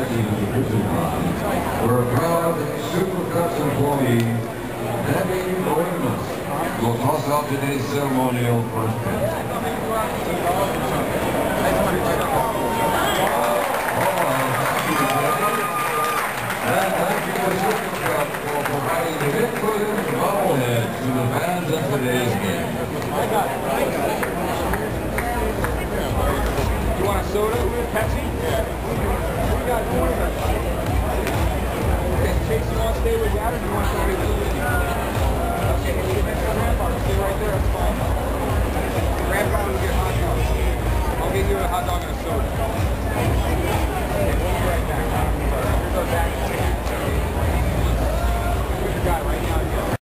team of the Prison Bonds. We're proud Supercuts employee, Debbie Williams, will toss out today's ceremonial first pitch. And thank you to Supercuts for providing the input and bobblehead to the fans of today's game. You want a soda? Pepsi? Yeah. We got one. Chase, you want to stay with Dad or do you want to stay with you? Okay, if you next to Grandpa, stay right there, that's fine. Grandpa will get hot dogs. I'll get you a hot dog.